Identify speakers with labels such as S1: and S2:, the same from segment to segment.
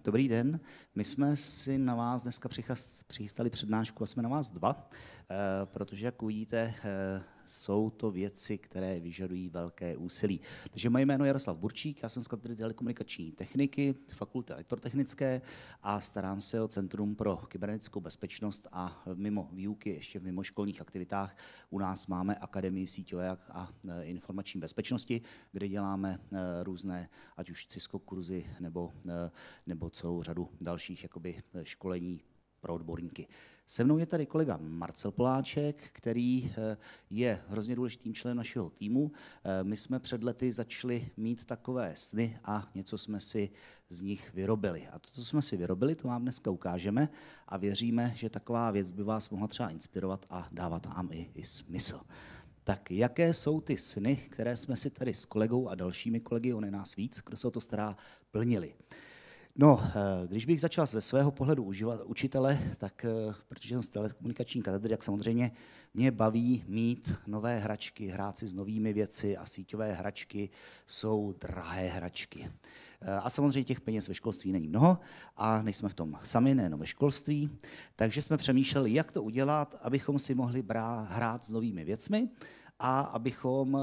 S1: Dobrý den. My jsme si na vás dneska přichystali přednášku a jsme na vás dva, protože, jak uvidíte, jsou to věci, které vyžadují velké úsilí. Takže moje jméno je Jaroslav Burčík, já jsem z katedry telekomunikační techniky, fakulty elektrotechnické a starám se o Centrum pro kybernetickou bezpečnost a mimo výuky, ještě v mimoškolních aktivitách u nás máme Akademii síťové a informační bezpečnosti, kde děláme různé, ať už Cisco kurzy nebo celou řadu dalších jakoby školení pro odborníky. Se mnou je tady kolega Marcel Poláček, který je hrozně důležitým členem našeho týmu. My jsme před lety začali mít takové sny a něco jsme si z nich vyrobili. A to, co jsme si vyrobili, to vám dneska ukážeme a věříme, že taková věc by vás mohla třeba inspirovat a dávat vám i smysl. Tak jaké jsou ty sny, které jsme si tady s kolegou a dalšími kolegy, on je nás víc, kdo se o to stará, plnili? No, když bych začal ze svého pohledu učitele, tak protože jsem z telekomunikační katedry, tak samozřejmě mě baví mít nové hračky, hrát si s novými věci a síťové hračky jsou drahé hračky. A samozřejmě těch peněz ve školství není mnoho a nejsme v tom sami, nejen ve školství, takže jsme přemýšleli, jak to udělat, abychom si mohli hrát s novými věcmi a abychom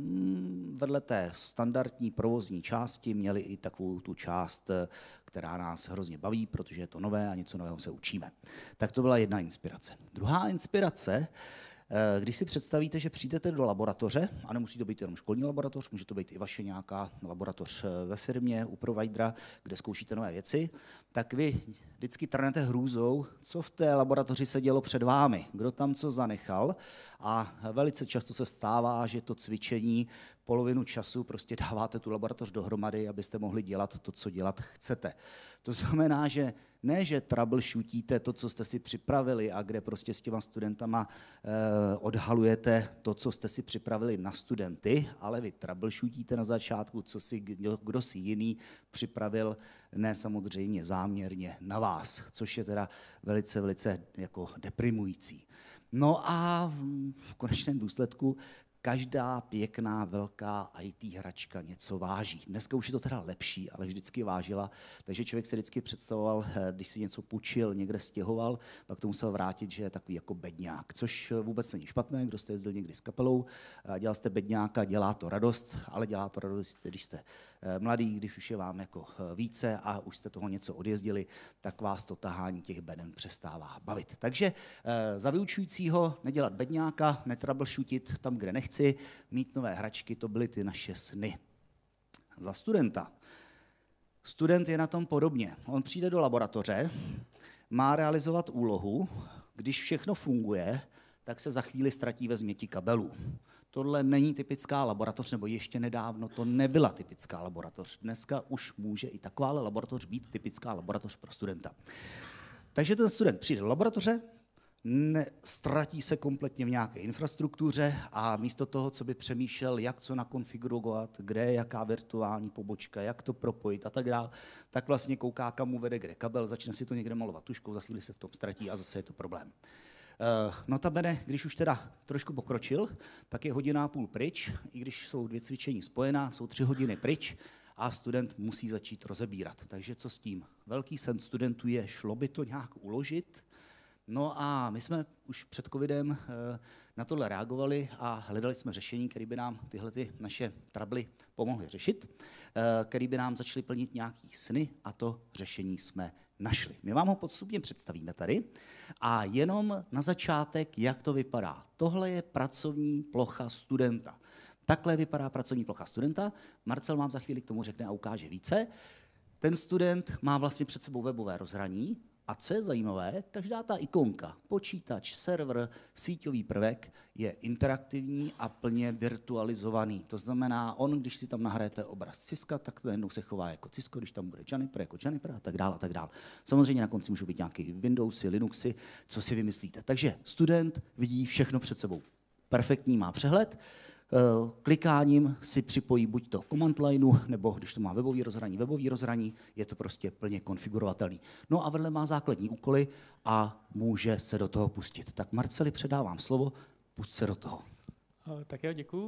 S1: vedle té standardní provozní části měli i takovou tu část, která nás hrozně baví, protože je to nové a něco nového se učíme. Tak to byla jedna inspirace. Druhá inspirace, když si představíte, že přijdete do laboratoře, a nemusí to být jenom školní laboratoř, může to být i vaše nějaká laboratoř ve firmě, u providera, kde zkoušíte nové věci, tak vy vždycky trhnete hrůzou, co v té laboratoři se dělo před vámi, kdo tam co zanechal a velice často se stává, že to cvičení polovinu času prostě dáváte tu laboratoř dohromady, abyste mohli dělat to, co dělat chcete. To znamená, že ne, že troubleshootíte to, co jste si připravili a kde prostě s těma studentama odhalujete to, co jste si připravili na studenty, ale vy troubleshootíte na začátku, kdo si jiný připravil, ne samozřejmě záměrně na vás, což je teda velice, velice jako deprimující. No a v konečném důsledku každá pěkná velká IT hračka něco váží. Dneska už je to teda lepší, ale vždycky vážila, takže člověk se vždycky představoval, když si něco půjčil, někde stěhoval, pak to musel vrátit, že je takový jako bedňák, což vůbec není špatné, kdo jste jezdil někdy s kapelou, dělal jste bedňáka, dělá to radost, ale dělá to radost, když jste mladý, když už je vám jako více a už jste toho něco odjezdili, tak vás to tahání těch beden přestává bavit. Takže za vyučujícího nedělat bedňáka, netroubleshootit tam, kde nechci, mít nové hračky, to byly ty naše sny. Za studenta. Student je na tom podobně. On přijde do laboratoře, má realizovat úlohu, když všechno funguje, tak se za chvíli ztratí ve změti kabelů. Tohle není typická laboratoř, nebo ještě nedávno to nebyla typická laboratoř. Dneska už může i taková laboratoř být typická laboratoř pro studenta. Takže ten student přijde do laboratoře, ztratí se kompletně v nějaké infrastruktuře a místo toho, co by přemýšlel, jak co nakonfigurovat, kde je jaká virtuální pobočka, jak to propojit a tak dále, tak vlastně kouká, kam mu vede kde kabel, začne si to někde malovat tužkou, za chvíli se v tom ztratí a zase je to problém. Notabene, když už teda trošku pokročil, tak je hodina a půl pryč, i když jsou 2 cvičení spojená, jsou 3 hodiny pryč a student musí začít rozebírat. Takže co s tím? Velký sen studentů je, šlo by to nějak uložit? No a my jsme už před covidem na tohle reagovali a hledali jsme řešení, které by nám tyhle naše trably pomohly řešit, které by nám začaly plnit nějaký sny a to řešení jsme našli. My vám ho postupně představíme tady a jenom na začátek, jak to vypadá. Tohle je pracovní plocha studenta. Takhle vypadá pracovní plocha studenta. Marcel vám za chvíli k tomu řekne a ukáže více. Ten student má vlastně před sebou webové rozhraní a co je zajímavé, každá ta ikonka, počítač, server, síťový prvek je interaktivní a plně virtualizovaný. To znamená, on, když si tam nahrajete obraz Cisco, tak to jednou se chová jako Cisco, když tam bude Juniper jako Juniper a tak dále a tak dále. Samozřejmě na konci můžou být nějaké Windowsy, Linuxy, co si vymyslíte. Takže student vidí všechno před sebou. Perfektní, má přehled. Klikáním si připojí buď to command lineu, nebo když to má webový rozhraní, je to prostě plně konfigurovatelný. No a vedle má základní úkoly a může se do toho pustit. Tak Marceli, předávám slovo, pusť se do toho.
S2: Tak jo, děkuju.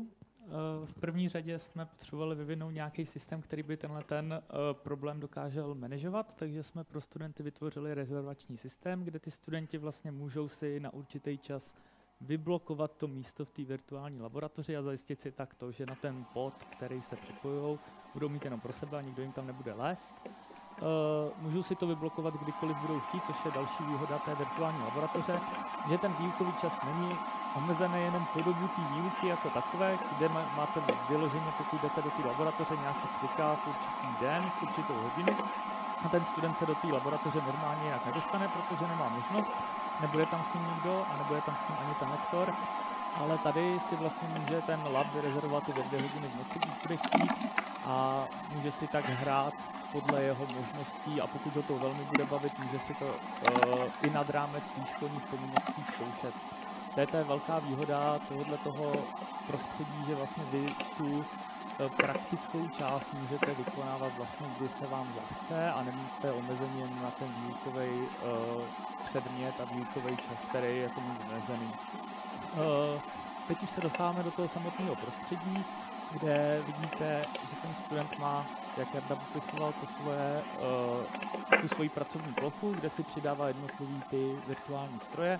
S2: V první řadě jsme potřebovali vyvinout nějaký systém, který by tenhle problém dokázal manažovat, takže jsme pro studenty vytvořili rezervační systém, kde ty studenti vlastně můžou si na určitý čas vyblokovat to místo v té virtuální laboratoři a zajistit si tak to, že na ten pod, který se připojují, budou mít jenom pro sebe a nikdo jim tam nebude lézt. Můžou si to vyblokovat kdykoliv budou chtít, což je další výhoda té virtuální laboratoře, že ten výukový čas není omezený jenom po dobu té výuky jako takové, kde máte vyloženě, pokud jdete do té laboratoře, nějaký cviká v určitý den, v určitou hodinu a ten student se do té laboratoře normálně jak nedostane, protože nemá možnost, nebude tam s ním nikdo a nebude tam s ním ani ten lektor, ale tady si vlastně může ten lab vyrezervovat i ve 2 hodiny v noci, když bude chtít a může si tak hrát podle jeho možností a pokud ho to velmi bude bavit, může si to i nad rámec svých školních povinností zkoušet. To je velká výhoda tohoto prostředí, že vlastně vy tu praktickou část můžete vykonávat vlastně, kdy se vám zachce a nemůžete omezení jen na ten výukový předmět a výukový čas, který je tomu omezený. Teď už se dostáváme do toho samotného prostředí, kde vidíte, že ten student má, jak Jarda popisoval, tu svoji pracovní plochu, kde si přidává jednotlivý ty virtuální stroje.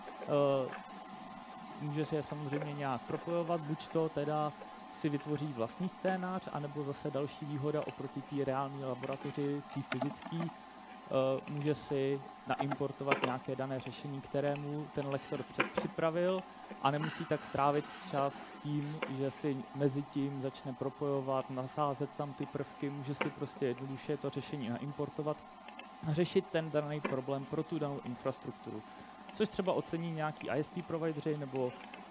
S2: Může si je samozřejmě nějak propojovat, buď to teda si vytvoří vlastní scénář, anebo zase další výhoda oproti té reální laboratoři, té fyzické, může si naimportovat nějaké dané řešení, kterému ten lektor předpřipravil a nemusí tak strávit čas tím, že si mezi tím začne propojovat, nasázet tam ty prvky, může si prostě jednoduše to řešení naimportovat a řešit ten daný problém pro tu danou infrastrukturu. Což třeba ocení nějaký ISP provideři nebo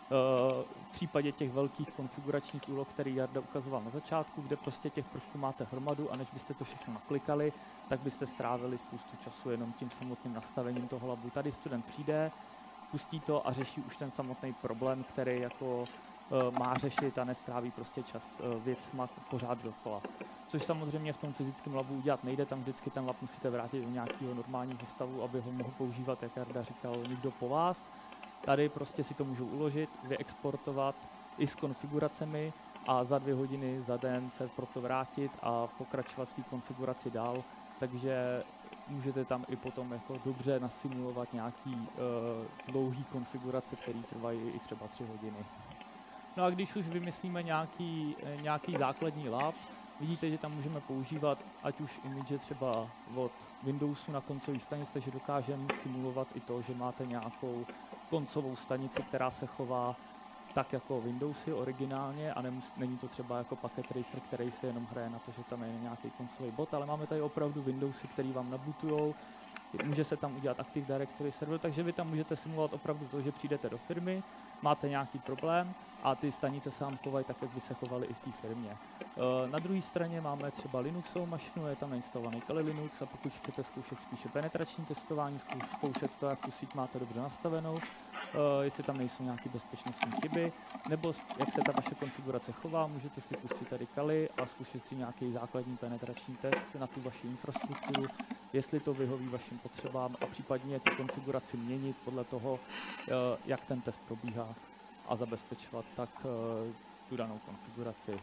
S2: v případě těch velkých konfiguračních úloh, který Jarda ukazoval na začátku, kde prostě těch prvků máte hromadu a než byste to všechno naklikali, tak byste strávili spoustu času jenom tím samotným nastavením toho labu. Tady student přijde, pustí to a řeší už ten samotný problém, který jako má řešit a nestráví prostě čas věcma pořád dokola. Což samozřejmě v tom fyzickém labu udělat nejde, tam vždycky ten lab musíte vrátit do nějakého normálního stavu, aby ho mohl používat, jak Jarda říkal, někdo po vás. Tady prostě si to můžou uložit, vyexportovat i s konfiguracemi a za 2 hodiny, za den se proto vrátit a pokračovat v té konfiguraci dál. Takže můžete tam i potom jako dobře nasimulovat nějaký dlouhý konfigurace, které trvají i třeba 3 hodiny. No a když už vymyslíme nějaký základní lab, vidíte, že tam můžeme používat ať už image třeba od Windowsu na koncový stanici, takže dokážeme simulovat i to, že máte nějakou koncovou stanici, která se chová tak jako Windowsy originálně a není to třeba jako Packet Tracer, který se jenom hraje na to, že tam je nějaký koncový bot, ale máme tady opravdu Windowsy, který vám nabootujou. Může se tam udělat Active Directory server, takže vy tam můžete simulovat opravdu to, že přijdete do firmy, máte nějaký problém a ty stanice se vám chovají tak, jak by se chovaly i v té firmě. Na druhé straně máme třeba Linuxovou mašinu, je tam nainstalovaný Kali Linux a pokud chcete zkoušet spíše penetrační testování, zkoušet to, jak tu síť máte dobře nastavenou, jestli tam nejsou nějaké bezpečnostní chyby, nebo jak se ta vaše konfigurace chová, můžete si pustit tady Kali a zkusit si nějaký základní penetrační test na tu vaši infrastrukturu, jestli to vyhoví vašim potřebám a případně tu konfiguraci měnit podle toho, jak ten test probíhá a zabezpečovat tak tu danou konfiguraci.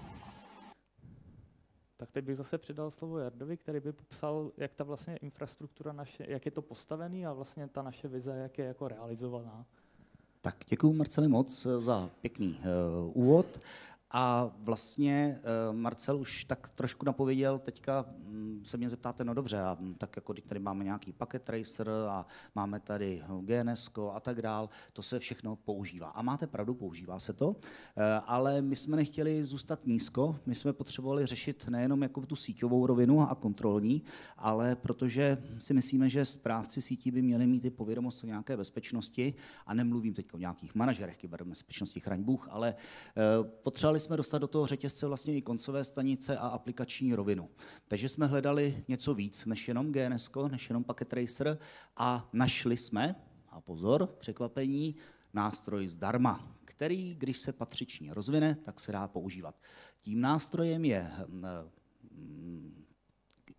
S2: Tak teď bych zase předal slovo Jardovi, který by popsal, jak ta vlastně infrastruktura naše, jak je to postavený a vlastně ta naše vize, jak je jako realizovaná.
S1: Tak děkuji, Marceli, moc za pěkný úvod. A vlastně Marcel už tak trošku napověděl, teďka se mě zeptáte, no dobře, a tak jako tady máme nějaký Packet Tracer a máme tady GNS a tak dál, to se všechno používá. A máte pravdu, používá se to, ale my jsme nechtěli zůstat nízko, my jsme potřebovali řešit nejenom jako tu síťovou rovinu a kontrolní, ale protože si myslíme, že správci sítí by měli mít i povědomost o nějaké bezpečnosti a nemluvím teď o nějakých manažerech kyberbezpečnosti, chraň Bůh, ale potřebovali jsme dostat do toho řetězce vlastně i koncové stanice a aplikační rovinu. Takže jsme hledali něco víc než jenom GNS, než jenom Packet Tracer a našli jsme, a pozor, překvapení, nástroj zdarma, který, když se patřičně rozvine, tak se dá používat. Tím nástrojem je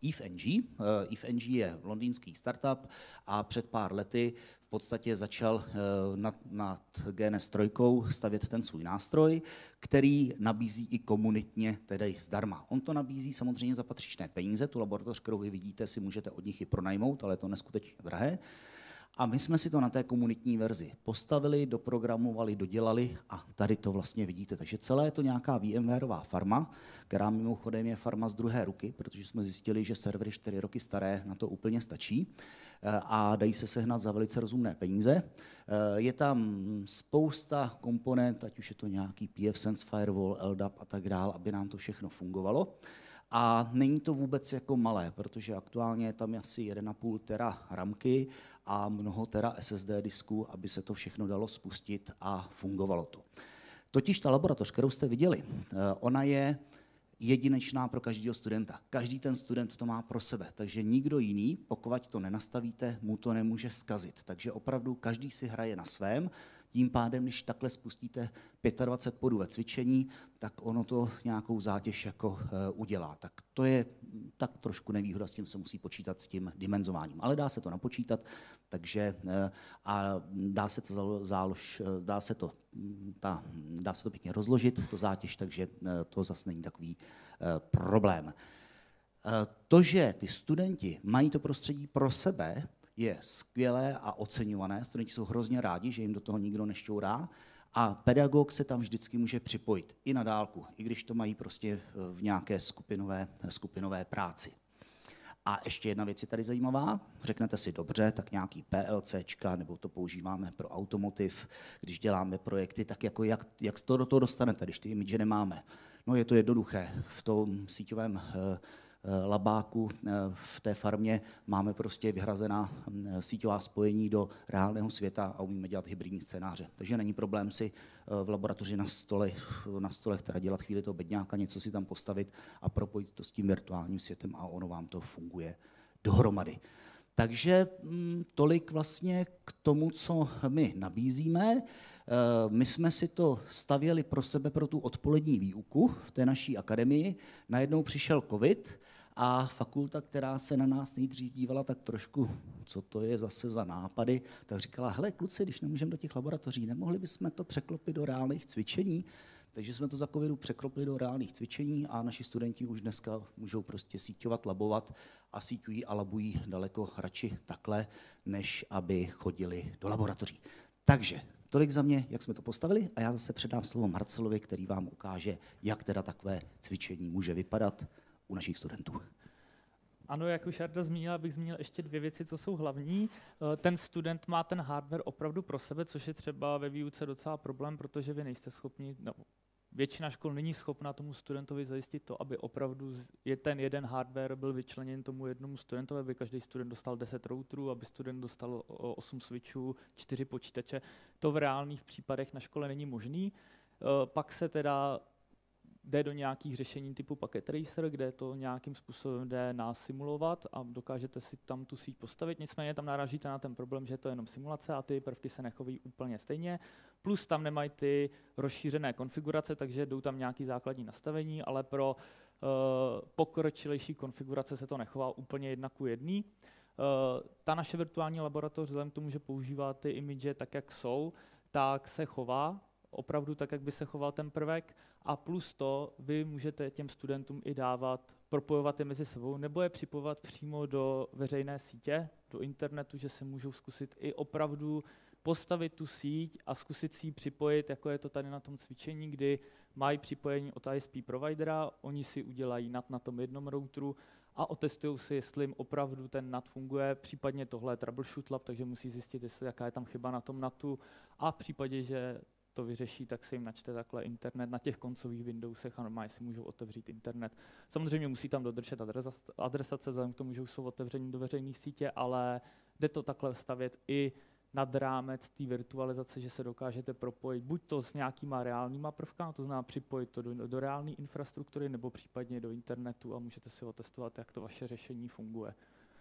S1: EveNG. EveNG je londýnský startup a před pár lety v podstatě začal nad GNS 3 stavět ten svůj nástroj, který nabízí i komunitně, tedy zdarma. On to nabízí samozřejmě za patřičné peníze, tu laboratoř, kterou vy vidíte, si můžete od nich i pronajmout, ale je to neskutečně drahé. A my jsme si to na té komunitní verzi postavili, doprogramovali, dodělali a tady to vlastně vidíte. Takže celé je to nějaká VMwareová farma, která mimochodem je farma z druhé ruky, protože jsme zjistili, že servery 4 roky staré na to úplně stačí a dají se sehnat za velice rozumné peníze. Je tam spousta komponent, ať už je to nějaký pfSense firewall, LDAP a tak dále, aby nám to všechno fungovalo. A není to vůbec jako malé, protože aktuálně je tam asi 1,5 tera ramky a mnoho tera SSD disků, aby se to všechno dalo spustit a fungovalo to. Totiž ta laboratoř, kterou jste viděli, ona je jedinečná pro každého studenta. Každý ten student to má pro sebe, takže nikdo jiný, pokud to nenastavíte, mu to nemůže zkazit. Takže opravdu každý si hraje na svém. Tím pádem, když takhle spustíte 25 bodů ve cvičení, tak ono to nějakou zátěž jako udělá. Tak to je tak trošku nevýhoda, s tím se musí počítat s tím dimenzováním. Ale dá se to napočítat, takže a dá se to pěkně rozložit, to zátěž, takže to zase není takový problém. To, že ty studenti mají to prostředí pro sebe, je skvělé a oceňované. Studenti jsou hrozně rádi, že jim do toho nikdo nešťourá a pedagog se tam vždycky může připojit i na dálku, i když to mají prostě v nějaké skupinové práci. A ještě jedna věc je tady zajímavá. Řeknete si dobře, tak nějaký PLCčka, nebo to používáme pro automotiv, když děláme projekty, tak jako jak to do toho dostanete, když ty imidže nemáme. No je to jednoduché. V tom síťovém labáku v té farmě máme prostě vyhrazená síťová spojení do reálného světa a umíme dělat hybridní scénáře. Takže není problém si v laboratoři na stole teda dělat chvíli toho bedňáka, něco si tam postavit a propojit to s tím virtuálním světem a ono vám to funguje dohromady. Takže tolik vlastně k tomu, co my nabízíme. My jsme si to stavěli pro sebe pro tu odpolední výuku v té naší akademii. Najednou přišel covid a fakulta, která se na nás nejdřív dívala tak trošku, co to je zase za nápady, tak říkala, hele kluci, když nemůžeme do těch laboratoří, nemohli bychom to překlopit do reálných cvičení? Takže jsme to za covidu překlopili do reálných cvičení a naši studenti už dneska můžou prostě síťovat, labovat a síťují a labují daleko radši takhle, než aby chodili do laboratoří. Takže tolik za mě, jak jsme to postavili a já zase předám slovo Marcelovi, který vám ukáže, jak teda takové cvičení může vypadat u našich studentů.
S2: Ano, jak už Jarda zmínila, bych zmínil ještě 2 věci, co jsou hlavní. Ten student má ten hardware opravdu pro sebe, což je třeba ve výuce docela problém, protože vy nejste schopni, většina škol není schopna tomu studentovi zajistit to, aby opravdu ten jeden hardware byl vyčleněn tomu jednomu studentovi, aby každý student dostal 10 routerů, aby student dostal 8 switchů, 4 počítače. To v reálných případech na škole není možný. Pak se teda jde do nějakých řešení typu Packet Tracer, kde to nějakým způsobem jde nasimulovat a dokážete si tam tu síť postavit. Nicméně tam narážíte na ten problém, že je to jenom simulace a ty prvky se nechovají úplně stejně. Plus tam nemají ty rozšířené konfigurace, takže jdou tam nějaké základní nastavení, ale pro pokročilejší konfigurace se to nechová úplně 1:1. Ta naše virtuální laboratoř, vzhledem k tomu, že používá ty imidže tak, jak jsou, tak se chová opravdu tak, jak by se choval ten prvek. A plus to, vy můžete těm studentům i dávat, propojovat je mezi sebou, nebo je připojovat přímo do veřejné sítě, do internetu, že se můžou zkusit i opravdu postavit tu síť a zkusit si ji připojit, jako je to tady na tom cvičení, kdy mají připojení od ISP providera, oni si udělají NAT na tom jednom routeru a otestují si, jestli jim opravdu ten NAT funguje, případně tohle je troubleshoot lab, takže musí zjistit, jestli jaká je tam chyba na tom NATu a v případě, že to vyřeší, tak se jim načte takhle internet na těch koncových Windowsech a normálně si můžou otevřít internet. Samozřejmě musí tam dodržet adresace, vzhledem k tomu, že už jsou otevření do veřejné sítě, ale jde to takhle stavět i nad rámec té virtualizace, že se dokážete propojit buď to s nějakýma reálnýma prvkama, to znamená připojit to do reálné infrastruktury, nebo případně do internetu a můžete si otestovat, jak to vaše řešení funguje.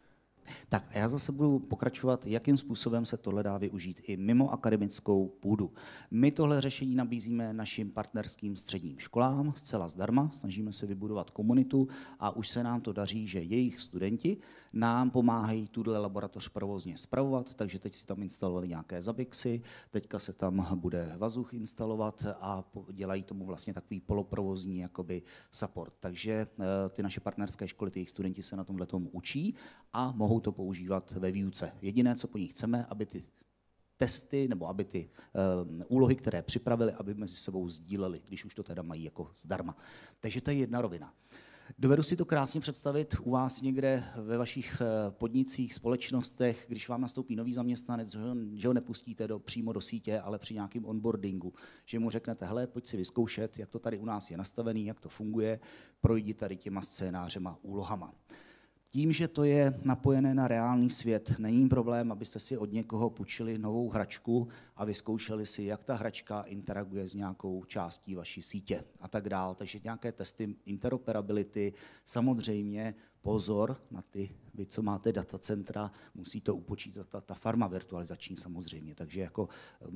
S1: Tak a já zase budu pokračovat, jakým způsobem se tohle dá využít i mimo akademickou půdu. My tohle řešení nabízíme našim partnerským středním školám zcela zdarma, snažíme se vybudovat komunitu a už se nám to daří, že jejich studenti nám pomáhají tuhle laboratoř provozně spravovat, takže teď si tam instalovali nějaké zabixy, teďka se tam bude vazuch instalovat a dělají tomu vlastně takový poloprovozní jakoby support. Takže ty naše partnerské školy, ty jejich studenti se na tomhle tomu učí a mohou to používat ve výuce. Jediné, co po nich chceme, aby ty testy nebo aby ty úlohy, které připravili, aby mezi sebou sdíleli, když už to teda mají jako zdarma. Takže to je jedna rovina. Dovedu si to krásně představit u vás někde ve vašich podnicích, společnostech, když vám nastoupí nový zaměstnanec, že ho nepustíte přímo do sítě, ale při nějakém onboardingu, že mu řeknete, hele, pojď si vyzkoušet, jak to tady u nás je nastavený, jak to funguje, projdi tady těma scénářema, úlohama. Tím, že to je napojené na reálný svět, není problém, abyste si od někoho půjčili novou hračku a vyzkoušeli si, jak ta hračka interaguje s nějakou částí vaší sítě a tak dál. Takže nějaké testy interoperability, samozřejmě pozor na ty, vy, co máte datacentra, musí to upočítat ta farma virtualizační samozřejmě, takže jako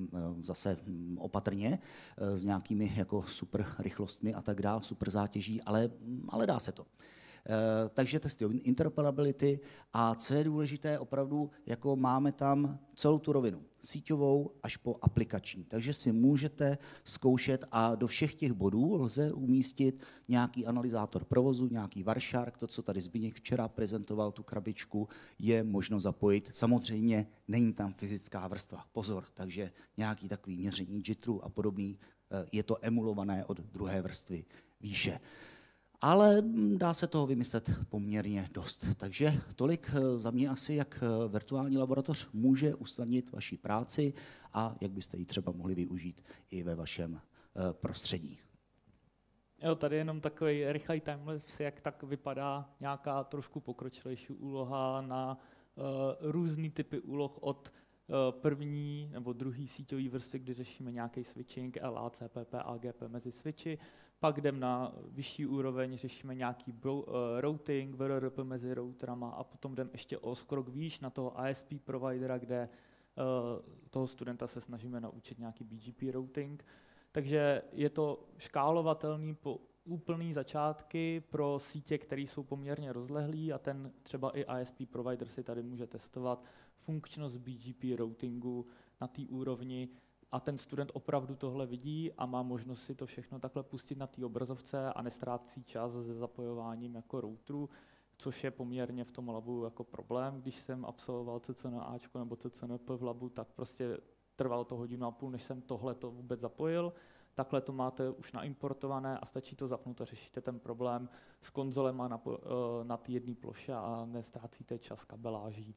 S1: zase opatrně s nějakými jako super rychlostmi a tak dál, super zátěží, ale dá se to. Takže testy interoperability a co je důležité, opravdu jako máme tam celou tu rovinu, síťovou až po aplikační. Takže si můžete zkoušet a do všech těch bodů lze umístit nějaký analyzátor provozu, nějaký Wireshark, to, co tady Zbyněk včera prezentoval, tu krabičku, je možno zapojit. Samozřejmě není tam fyzická vrstva, pozor, takže nějaký takový měření jitteru a podobný, je to emulované od druhé vrstvy výše. Ale dá se toho vymyslet poměrně dost. Takže tolik za mě asi, jak virtuální laboratoř může usnadnit vaši práci a jak byste ji třeba mohli využít i ve vašem prostředí.
S2: Jo, tady jenom takový rychlý timelapse, jak tak vypadá nějaká trošku pokročilejší úloha na různý typy úloh od první nebo druhý síťový vrstvy, kdy řešíme nějaký switching, LA, CPP, AGP mezi switchy. Pak jdeme na vyšší úroveň, řešíme nějaký routing, VRRP mezi routerama a potom jdeme ještě o krok výš na toho ISP providera, kde toho studenta se snažíme naučit nějaký BGP routing. Takže je to škálovatelný po úplný začátky pro sítě, které jsou poměrně rozlehlý a ten třeba i ISP provider si tady může testovat funkčnost BGP routingu na té úrovni a ten student opravdu tohle vidí a má možnost si to všechno takhle pustit na té obrazovce a nestrácí čas se zapojováním jako routeru, což je poměrně v tom labu jako problém. Když jsem absolvoval CCNAčko nebo CCNP v labu, tak prostě trvalo to 1,5 hodiny, než jsem tohleto vůbec zapojil. Takhle to máte už naimportované a stačí to zapnout a řešíte ten problém s konzolema na té jedné ploše a nestrácíte čas kabeláží.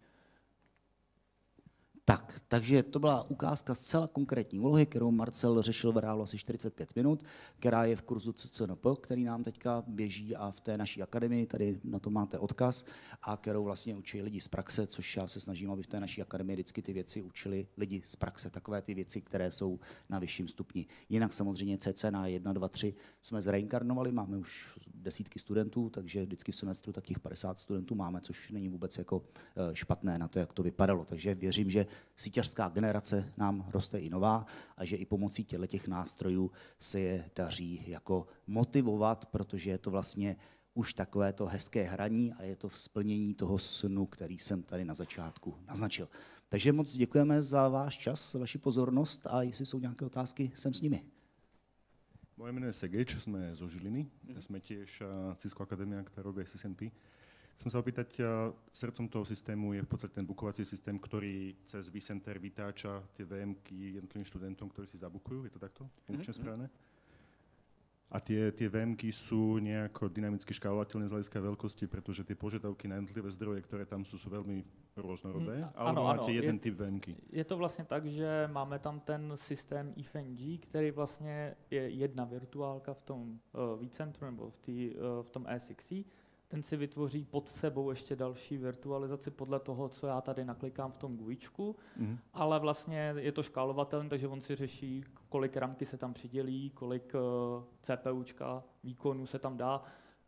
S1: Takže to byla ukázka zcela konkrétní úlohy, kterou Marcel řešil v reálu asi 45 minut, která je v kurzu CCNP, který nám teďka běží a v té naší akademii, tady na to máte odkaz, a kterou vlastně učí lidi z praxe, což já se snažím, aby v té naší akademii vždycky ty věci učili lidi z praxe, takové ty věci, které jsou na vyšším stupni. Jinak samozřejmě CCNA 1, 2, 3 jsme zreinkarnovali, máme už desítky studentů, takže vždycky v semestru takých 50 studentů máme, což není vůbec jako špatné na to, jak to vypadalo. Takže věřím, že síťařská generace nám roste i nová a že i pomocí těch nástrojů se je daří jako motivovat, protože je to vlastně už takové to hezké hraní a je to splnění toho snu, který jsem tady na začátku naznačil. Takže moc děkujeme za váš čas, za vaši pozornost a jestli jsou nějaké otázky, jsem s nimi.
S3: Moje meno je Segeč, sme zo Žiliny. Sme tiež Cisco Akadémia, ktorá robí SSNP. Chcem sa opýtať, srdcom toho systému je v podstate ten bookovací systém, ktorý cez vCenter vytáča tie VM-ky jednotlivým študentom, ktorí si zabukujú. Je to takto funkčne správne? A tie VM-ky sú nejako dynamicky škálovateľné z hľadiska veľkosti, pretože tie požiadavky na jednotlivé zdroje, ktoré tam sú veľmi rôznorodé, alebo máte jeden typ VM-ky? Je
S2: to vlastně tak, že máme tam ten systém EFNG, který vlastně je jedna virtuálka v tom vCentru nebo v tom E6. Ten si vytvoří pod sebou ještě další virtualizaci podle toho, co já tady naklikám v tom GUIčku, ale vlastně je to škálovatelné, takže on si řeší, kolik ramky se tam přidělí, kolik CPUčka výkonu se tam dá.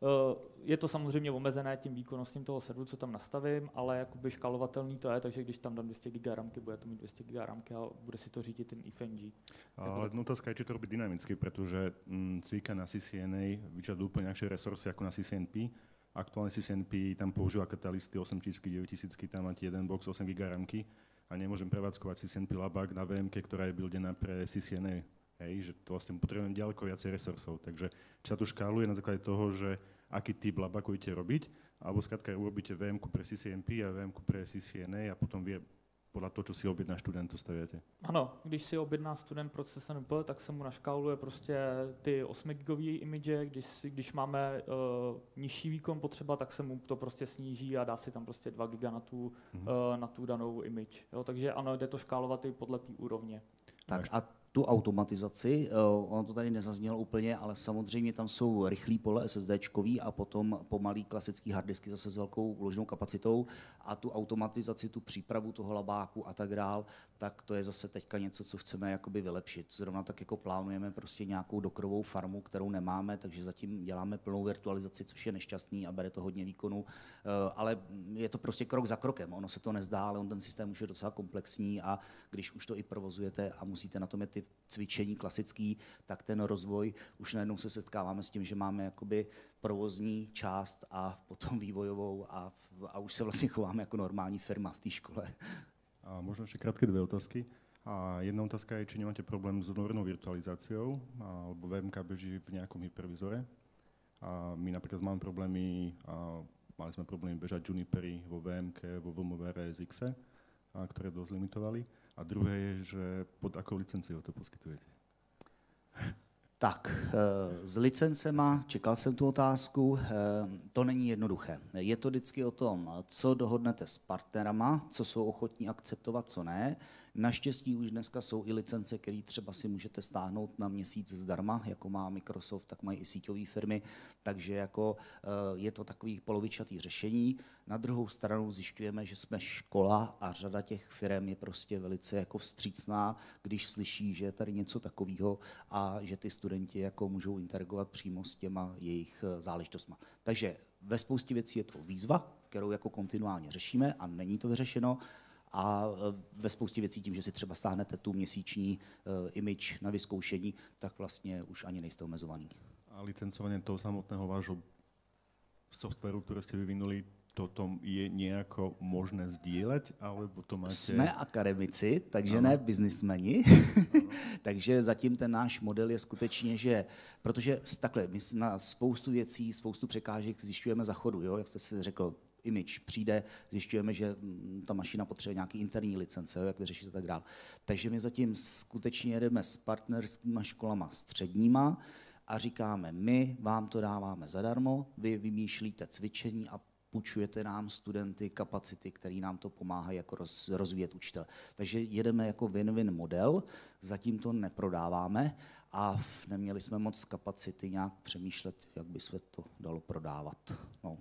S2: Je to samozřejmě omezené tím výkonnostím toho serveru, co tam nastavím, ale jakoby škálovatelný to je, takže když tam dám 200 GB ramky, bude to mít 200 GB ramky a bude si to řídit ten IFNG.
S3: Ale otázka je, či to robí dynamicky, pretože cvika na CCNA vyžaduje úplne inakšie resursy ako na CCNP. Aktuálne CCNP tam používa katalisty 8000, 9000, tam máte jeden box 8 GB ramky a nemôžem prevádzkovať CCNP labák na VMK, ktorá je buildená pre CCNA. Hej, že to vlastne potrebujem ďaleko viacej resursov. Takže či sa to škáluje na základe toho, že aký typ labáku idete robiť, alebo skrátka urobíte VM-ku pre CCNP a VM-ku pre CCNA a potom vie podľa toho, čo si objedná študent, to staviate.
S2: Ano, když si objedná student pro CCNP, tak se mu naškáluje prostě ty 8 gigový image, když máme nižší výkon potřeba, tak se mu to prostě sníží a dá si tam prostě 2 giga na tu danou image. Jo, takže ano, jde to škálovat i podle té úrovně.
S1: Tak a tu automatizaci, ono to tady nezaznělo úplně, ale samozřejmě tam jsou rychlý pole SSDčkový a potom pomalý klasický harddisky zase s velkou vložnou kapacitou a tu automatizaci, tu přípravu toho labáku a tak dál, tak to je zase teďka něco, co chceme jakoby vylepšit. Zrovna tak jako plánujeme prostě nějakou dokrovou farmu, kterou nemáme, takže zatím děláme plnou virtualizaci, což je nešťastný a bere to hodně výkonu, ale je to prostě krok za krokem. Ono se to nezdá, ale on ten systém už je docela komplexní a když už to i provozujete a musíte na tom mít ty cvičení klasický, tak ten rozvoj už najednou se setkáváme s tím, že máme jakoby provozní část a potom vývojovou a už se vlastně chováme jako normální firma v té škole.
S3: A možno ešte krátke dve otázky. A jedna otázka je, či nemáte problém s vnútornou virtualizáciou, alebo VMK beží v nejakom hypervizore. A my napríklad máme problémy, mali sme problémy bežať Junipery vo VMK, vo VMware SX, ktoré dosť limitovali. A druhé je, že pod akou licenciou to poskytujete?
S1: Tak, s licencema, čekal jsem tu otázku, to není jednoduché. Je to vždycky o tom, co dohodnete s partnerama, co jsou ochotní akceptovat, co ne. Naštěstí už dneska jsou i licence, které třeba si můžete stáhnout na měsíc zdarma, jako má Microsoft, tak mají i síťové firmy, takže jako je to takový polovičatý řešení. Na druhou stranu zjišťujeme, že jsme škola a řada těch firm je prostě velice jako vstřícná, když slyší, že je tady něco takového a že ty studenti jako můžou interagovat přímo s těma jejich záležitostma. Takže ve spoustě věcí je to výzva, kterou jako kontinuálně řešíme a není to vyřešeno. A ve spoustě věcí tím, že si třeba stáhnete tu měsíční image na vyzkoušení, tak vlastně už ani nejste omezovaný.
S3: A licencovanie toho samotného vášho softwaru, ktoré ste vyvinuli, toto je nejako možné sdílet, alebo to máte...
S1: Jsme akademici, takže ne biznismeni. Takže zatím ten náš model je skutečně, že... Protože takhle, my na spoustu věcí, spoustu překážek zjišťujeme za chodu, jo? Jak jste si řekl, image přijde, zjišťujeme, že ta mašina potřebuje nějaký interní licence, jak vyřešit a tak dále. Takže my zatím skutečně jedeme s partnerskýma školama středníma a říkáme, my vám to dáváme zadarmo, vy vymýšlíte cvičení a půjčujete nám studenty kapacity, které nám to pomáhají jako rozvíjet učitel. Takže jedeme jako win-win model, zatím to neprodáváme a neměli jsme moc kapacity nějak přemýšlet, jak by se to dalo prodávat. No.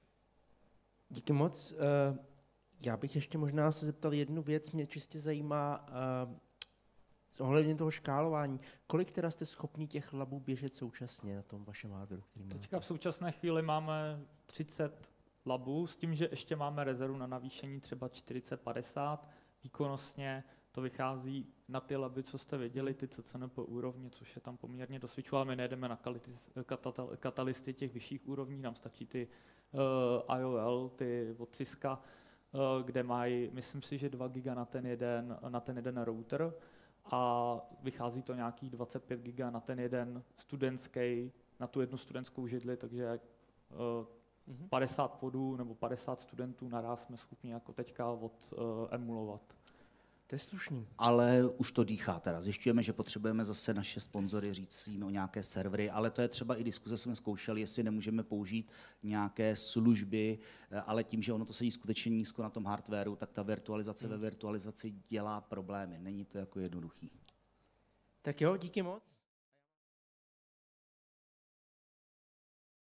S4: Díky moc. Já bych ještě možná se zeptal jednu věc, mě čistě zajímá ohledně toho škálování. Kolik teda jste schopni těch labů běžet současně na tom vašem hardwareu, který máte?
S2: Teďka v současné chvíli máme 30 labů, s tím, že ještě máme rezervu na navýšení třeba 40-50. Výkonnostně to vychází na ty laby, co jste viděli, ty CCNP úrovně, což je tam poměrně dosvědčováno. My nejdeme na katalisty těch vyšších úrovní, nám stačí ty IOL, ty od Cisca, kde mají, myslím si, že 2 giga na ten jeden router a vychází to nějakých 25 giga na ten jeden studentský, na tu jednu studentskou židli, takže 50 podů nebo 50 studentů naraz jsme schopni jako teďka emulovat.
S4: To je slušný.
S1: Ale už to dýchá teda. Zjišťujeme, že potřebujeme zase naše sponzory říct jim o nějaké servery, ale to je třeba i diskuze, jsme zkoušeli, jestli nemůžeme použít nějaké služby, ale tím, že ono to sedí skutečně nízko na tom hardwareu, tak ta virtualizace ve virtualizaci dělá problémy. Není to jako jednoduchý.
S4: Tak jo, díky moc.